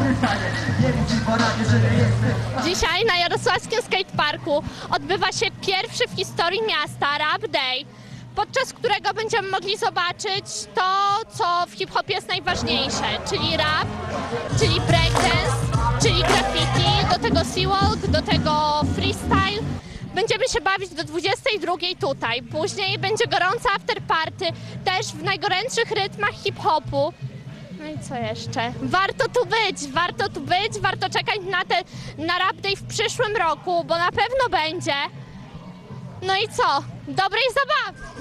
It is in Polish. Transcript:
Dzisiaj na Jarosławskim Skateparku odbywa się pierwszy w historii miasta Rap Day, podczas którego będziemy mogli zobaczyć to, co w hip-hopie jest najważniejsze, czyli rap, czyli breakdance, czyli graffiti, do tego sea-walk, do tego freestyle. Będziemy się bawić do 22:00 tutaj. Później będzie gorąca afterparty, też w najgorętszych rytmach hip-hopu. No i co jeszcze? Warto tu być, warto czekać na Rap Day w przyszłym roku, bo na pewno będzie. No i co? Dobrej zabawy!